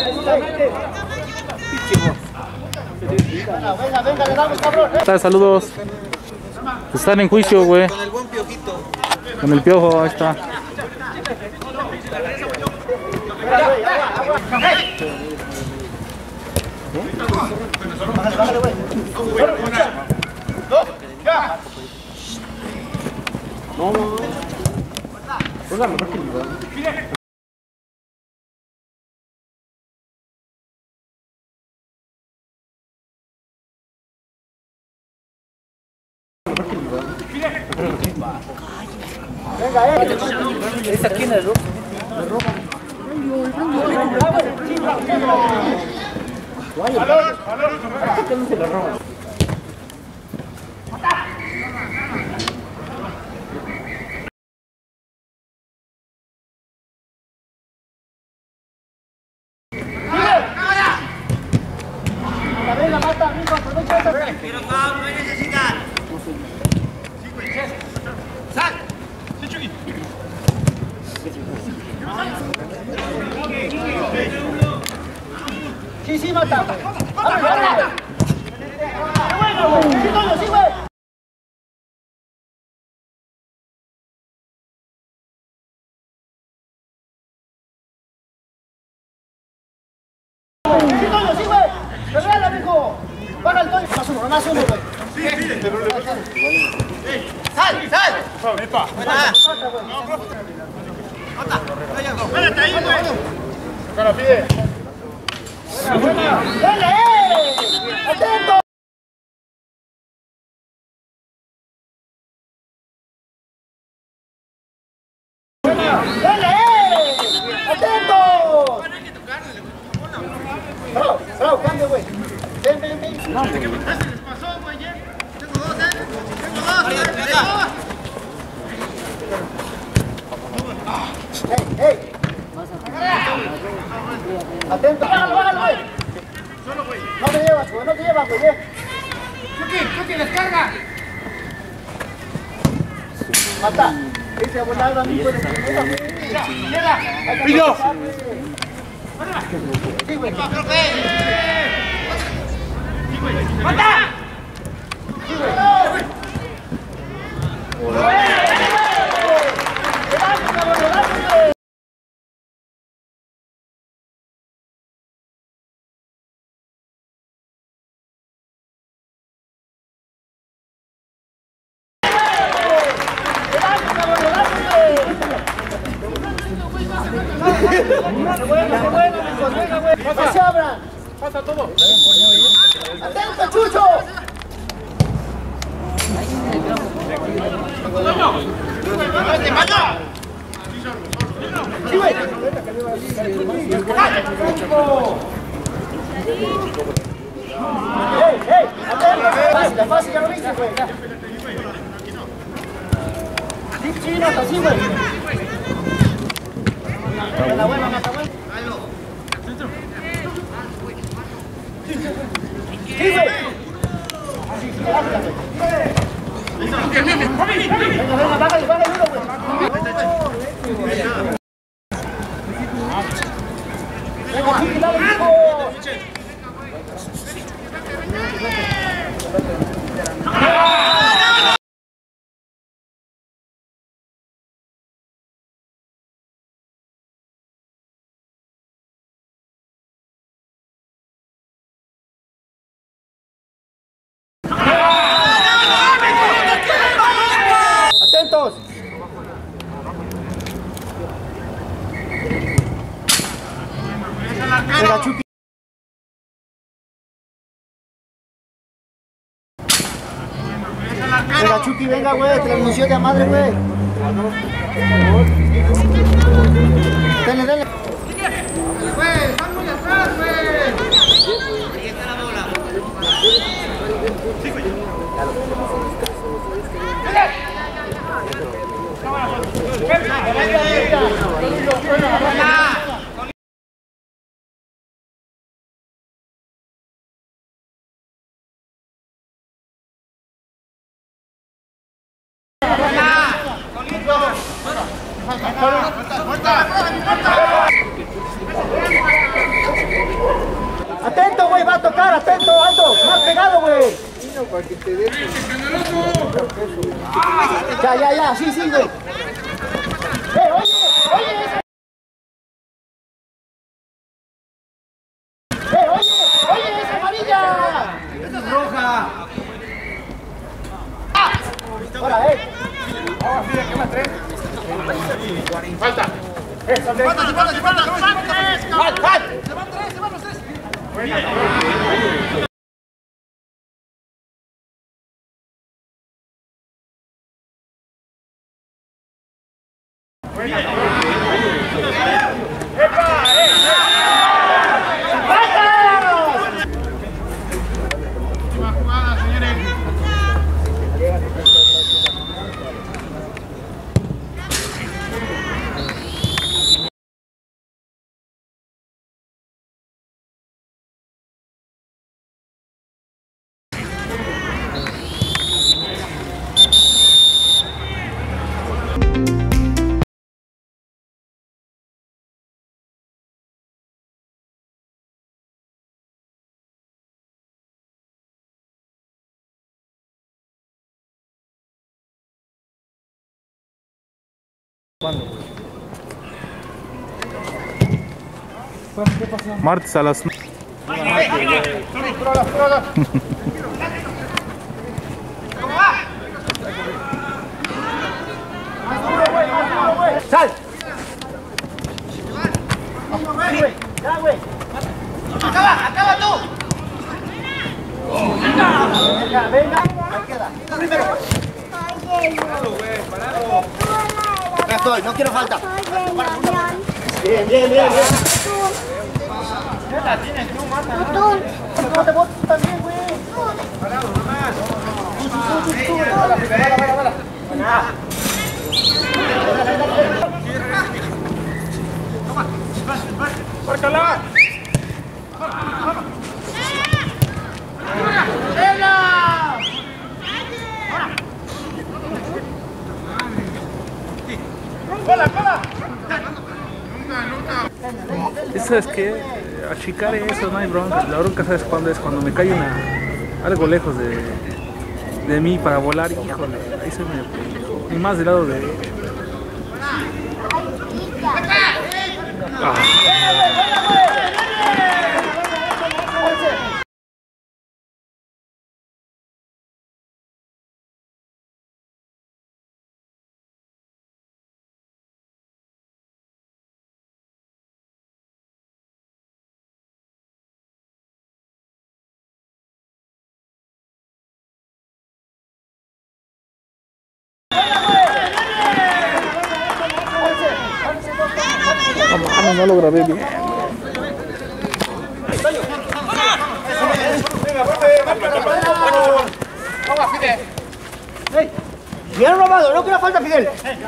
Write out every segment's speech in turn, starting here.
Venga, le damos, cabrón. Saludos. Están en juicio, güey. Con el buen piojito. Con el piojo, ahí está. Esta aquí en el rojo. Pero Pablo, no hay necesidad. ¡Sal! Sí, mata. Sí, güey. Sí, güey. Regala, mijo. Baja el tono. Más uno, güey. ¡Sal! ¡Espérate ahí, güey! Cara, pide. ¡Dale! ¡Atento! ¡Dale! ¡Atento! Bravo, cambio, güey. Ven. ¿Qué les pasó, güey? Tengo dos, ¡Ey! Atento, bájalo, güey. Solo, güey. No te llevas, güey. Chucky, descarga. Mata. Ese abonado a mí puede ¡Pillo! Sí, güey. ¡Mata! Sí, güey. ¡No se abran! ¡Pasa todo! ¡Atento, Chucho! ¡Sí, güey! ¡Ey! ¡Atento! Fácil, ya lo viste, güey. Sí, no, así, güey. La buena, mata, güey. ¡Sí, güey! Venga, bájale uno, güey. Venga, Chiqui, dale, hijo. ¡Atentos! Venga, Chucky. Venga, Chucky, venga, güey. Transmisión de madre, güey. Dale. ¡Güey! ¡Están muy atrás, güey! Ahí está la bola. Sí, güey. para que te den. Ya, sí, güey. Oye, es amarilla. ¡Esta es roja! Ahora, ¡Falta! Se van los tres. Última jugada, señores. Martes a las... ¡Sal! Ya, güey. Acaba tú. Venga. Primero. Ya estoy, no quiero falta. Bien. La tienes tú, mata. No te botes también, güey. Parado, nomás. ¡Márcala! ¡Cola! Eso es que achicar eso no hay bronca. La bronca, ¿sabes cuándo es? Cuando me cae algo lejos de mí para volar, híjole, ahí se me... Y más del lado de... No lo grabé bien. Bien robado, no quiero falta, Fidel.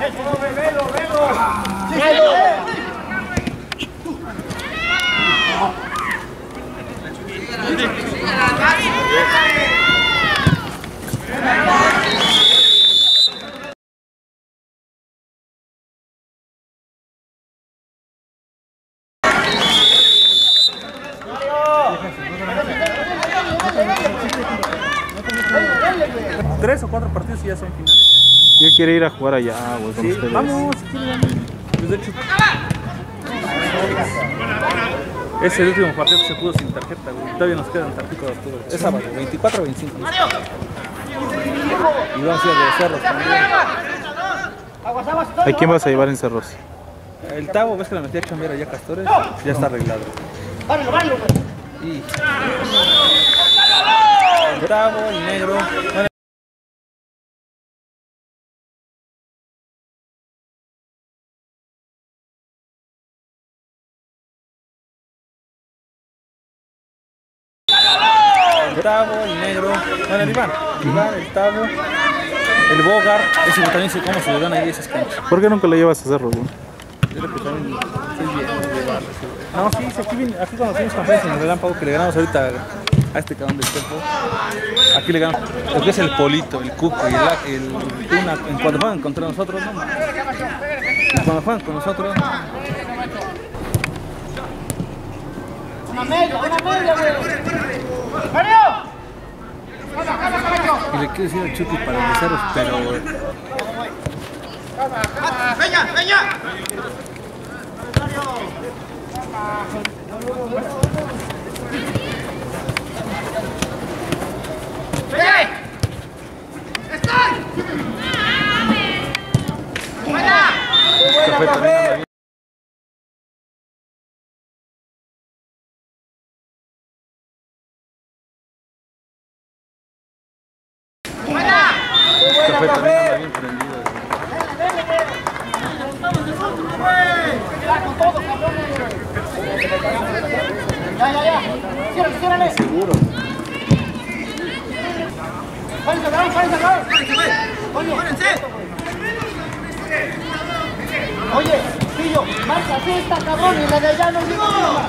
Tres o cuatro partidos y ya son finales. Yo quiero ir a jugar allá, güey, con ustedes. Vamos, si quieren, pues de hecho, es el último partido que se pudo sin tarjeta, güey. Todavía nos quedan Tampico de octubre. Es sábado, 24 o 25. Y vamos a ir a Cerros también. ¿A quién vas a llevar en Cerros? El Tavo, ves que la metí a chambear allá a Castores, ya está arreglado. Y el Tavo, el Negro. Bueno, el Tavo, el Negro, bueno, el Iván, el Tavo, el Bogar, ese que también sé cómo se le dan ahí esas canchas. ¿Por qué nunca lo llevas a Cerros, güey? Yo creo que también soy bien de llevarlo, sí, güey. No, sí, aquí cuando fuimos campeones en el Relámpago, que le ganamos ahorita a este cabrón del tiempo, aquí le ganamos lo que es el Polito, el Cuco y el Tuna, cuando juegan contra nosotros, no mames. Cuando juegan con nosotros, Una media, güey. ¡Mario! Y le quiero decir al Chucky para besaros, pero... ¡Peña! ¡Peña! Café también anda bien. Café también anda bien prendido. Ya. Ciérrale. Seguro. Oye, Pillo, marca esta, cabrón, y la de allá no digo nada.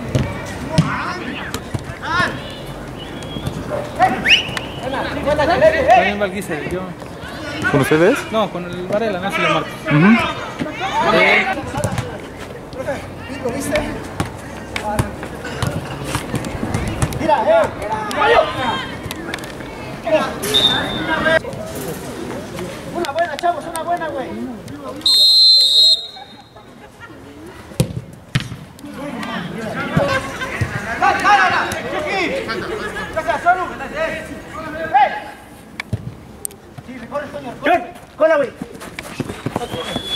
También Valguise, yo... ¿Con ustedes? No, con el Varela, no se le marca. Mira, una buena, chavos, una buena, güey. ¡Cola, güey!